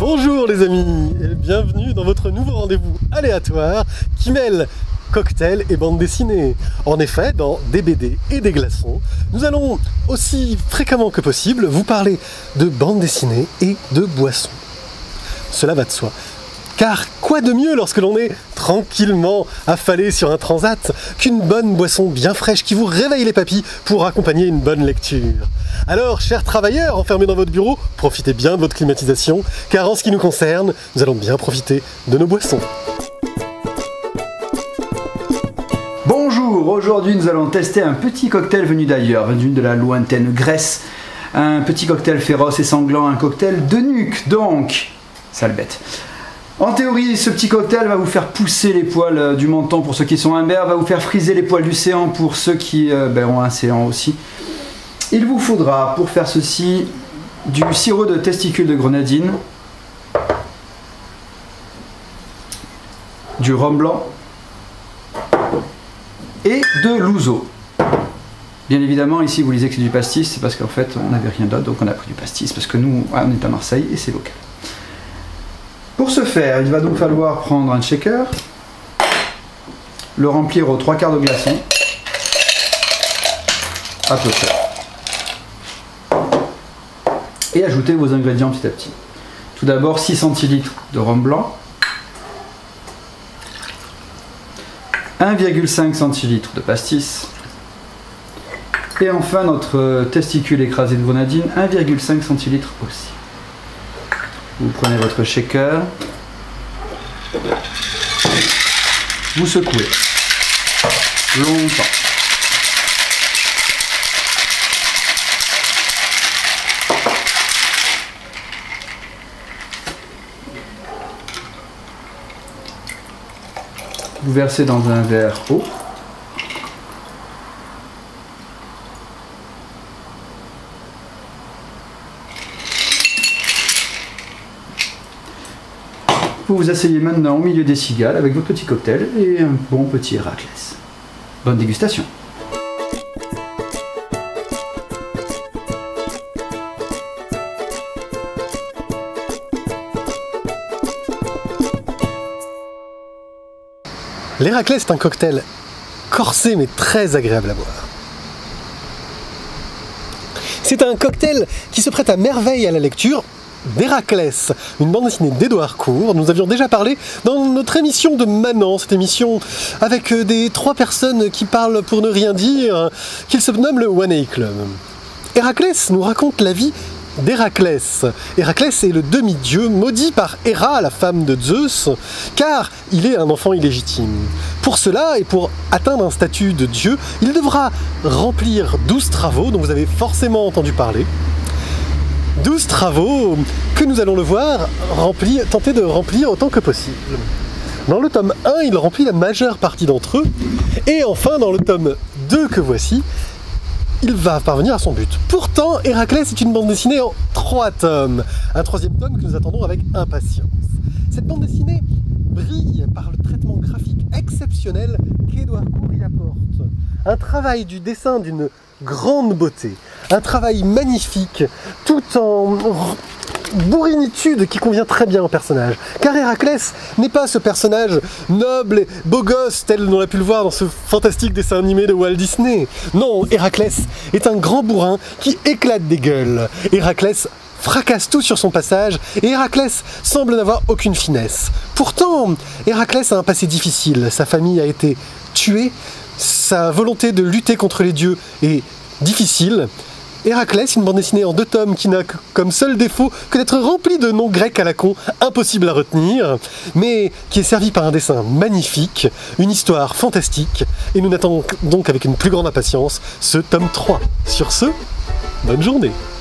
Bonjour les amis et bienvenue dans votre nouveau rendez-vous aléatoire qui mêle cocktail et bande dessinée. En effet, dans des BD et des glaçons, nous allons aussi fréquemment que possible vous parler de bande dessinée et de boissons. Cela va de soi. Car quoi de mieux lorsque l'on est tranquillement affalé sur un transat qu'une bonne boisson bien fraîche qui vous réveille les papilles pour accompagner une bonne lecture. Alors, chers travailleurs enfermés dans votre bureau, profitez bien de votre climatisation, car en ce qui nous concerne, nous allons bien profiter de nos boissons. Bonjour, aujourd'hui nous allons tester un petit cocktail venu d'ailleurs, venu de la lointaine Grèce. Un petit cocktail féroce et sanglant, un cocktail de nuque, donc, sale bête. En théorie, ce petit cocktail va vous faire pousser les poils du menton pour ceux qui sont imberbes, va vous faire friser les poils du séant pour ceux qui ont un séant aussi. Il vous faudra, pour faire ceci, du sirop de testicules de grenadine, du rhum blanc et de l'ouzo. Bien évidemment, ici vous lisez que c'est du pastis, c'est parce qu'en fait on n'avait rien d'autre, donc on a pris du pastis, parce que nous, on est à Marseille et c'est local. Pour ce faire, il va donc falloir prendre un shaker, le remplir aux 3/4 de glaçons, à peu près, et ajouter vos ingrédients petit à petit. Tout d'abord 6 centilitres de rhum blanc, 1,5 centilitres de pastis, et enfin notre testicule écrasé de grenadine, 1,5 centilitres aussi. Vous prenez votre shaker, vous secouez longtemps. Vous versez dans un verre haut. Vous vous asseyez maintenant au milieu des cigales avec votre petit cocktail et un bon petit Héraclès. Bonne dégustation! L'Héraclès est un cocktail corsé mais très agréable à boire. C'est un cocktail qui se prête à merveille à la lecture d'Héraclès, une bande dessinée d'Édouard Court. Nous avions déjà parlé dans notre émission de Manan, cette émission avec des 3 personnes qui parlent pour ne rien dire, qu'il se nomme le One A Club. Héraclès nous raconte la vie d'Héraclès. Héraclès est le demi-dieu maudit par Héra, la femme de Zeus, car il est un enfant illégitime. Pour cela, et pour atteindre un statut de dieu, il devra remplir 12 travaux dont vous avez forcément entendu parler. 12 travaux que nous allons le voir tenter de remplir autant que possible. Dans le tome 1, il remplit la majeure partie d'entre eux, et enfin dans le tome 2 que voici, il va parvenir à son but. Pourtant, Héraclès est une bande dessinée en 3 tomes. Un 3e tome que nous attendons avec impatience. Cette bande dessinée brille par le traitement graphique exceptionnel qu'Édouard Court y apporte. Un travail du dessin d'une grande beauté. Un travail magnifique, tout en bourrinitude qui convient très bien au personnage. Car Héraclès n'est pas ce personnage noble et beau gosse tel qu'on a pu le voir dans ce fantastique dessin animé de Walt Disney. Non, Héraclès est un grand bourrin qui éclate des gueules. Héraclès fracasse tout sur son passage et Héraclès semble n'avoir aucune finesse. Pourtant, Héraclès a un passé difficile. Sa famille a été tuée, sa volonté de lutter contre les dieux est difficile. Héraclès, une bande dessinée en 2 tomes qui n'a comme seul défaut que d'être remplie de noms grecs à la con, impossible à retenir, mais qui est servie par un dessin magnifique, une histoire fantastique, et nous attendons donc avec une plus grande impatience ce tome 3. Sur ce, bonne journée!